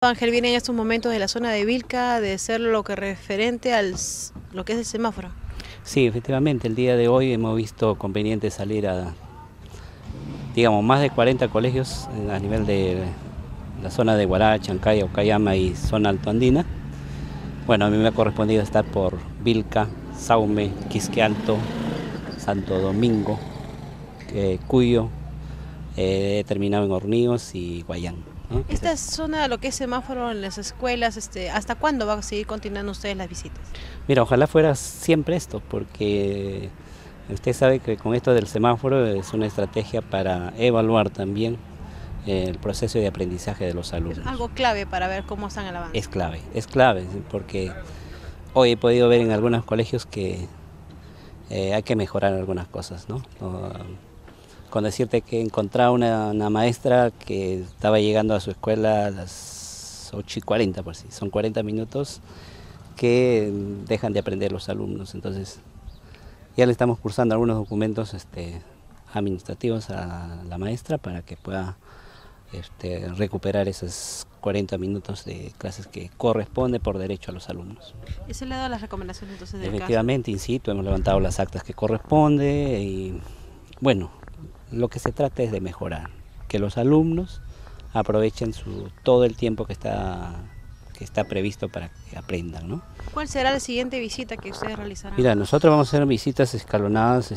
Ángel viene en estos momentos de la zona de Vilca, de ser lo que referente a lo que es el semáforo. Sí, efectivamente, el día de hoy hemos visto conveniente salir a, digamos, más de 40 colegios a nivel de la zona de Huaraz, Chancay, Ocayama y zona altoandina. Bueno, a mí me ha correspondido estar por Vilca, Saume, Quisque Alto, Santo Domingo, Cuyo, he terminado en Hornillos y Guayán, ¿no? Esta zona, lo que es semáforo en las escuelas, ¿hasta cuándo van a seguir continuando ustedes las visitas? Mira, ojalá fuera siempre esto, porque usted sabe que con esto del semáforo es una estrategia para evaluar también el proceso de aprendizaje de los alumnos. Es algo clave para ver cómo están el avance. Es clave, porque hoy he podido ver en algunos colegios que hay que mejorar algunas cosas, ¿no? Con decirte que encontraba una maestra que estaba llegando a su escuela a las 8:40, por si son 40 minutos que dejan de aprender los alumnos. Entonces ya le estamos cursando algunos documentos administrativos a la maestra para que pueda recuperar esos 40 minutos de clases que corresponde por derecho a los alumnos. ¿Y se le ha dado las recomendaciones entonces del Efectivamente, insisto, hemos levantado las actas que corresponde y bueno, lo que se trata es de mejorar, que los alumnos aprovechen todo el tiempo que está previsto para que aprendan, ¿no? ¿Cuál será la siguiente visita que ustedes realizarán? Mira, nosotros vamos a hacer visitas escalonadas,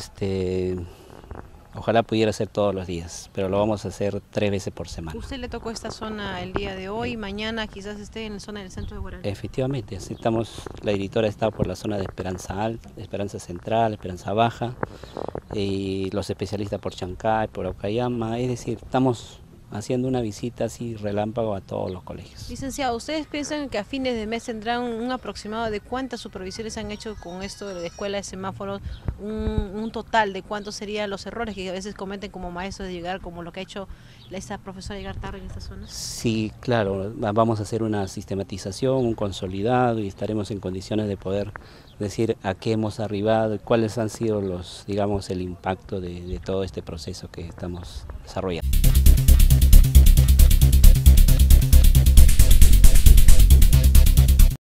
ojalá pudiera ser todos los días, pero lo vamos a hacer 3 veces por semana. ¿Usted le tocó esta zona el día de hoy, mañana quizás esté en la zona del centro de Huaraz? Efectivamente, la editora está por la zona de Esperanza Alta, Esperanza Central, Esperanza Baja, y los especialistas por Chancay, por Ocayama, es decir, estamos haciendo una visita así relámpago a todos los colegios. Licenciado, ¿ustedes piensan que a fines de mes tendrán un aproximado de cuántas supervisiones han hecho con esto de la escuela de semáforos? Un total de cuántos serían los errores que a veces cometen como maestros de llegar, como lo que ha hecho esta profesora, llegar tarde en esta zona? Sí, claro, vamos a hacer una sistematización, un consolidado y estaremos en condiciones de poder decir a qué hemos arribado y cuáles han sido el impacto de todo este proceso que estamos desarrollando.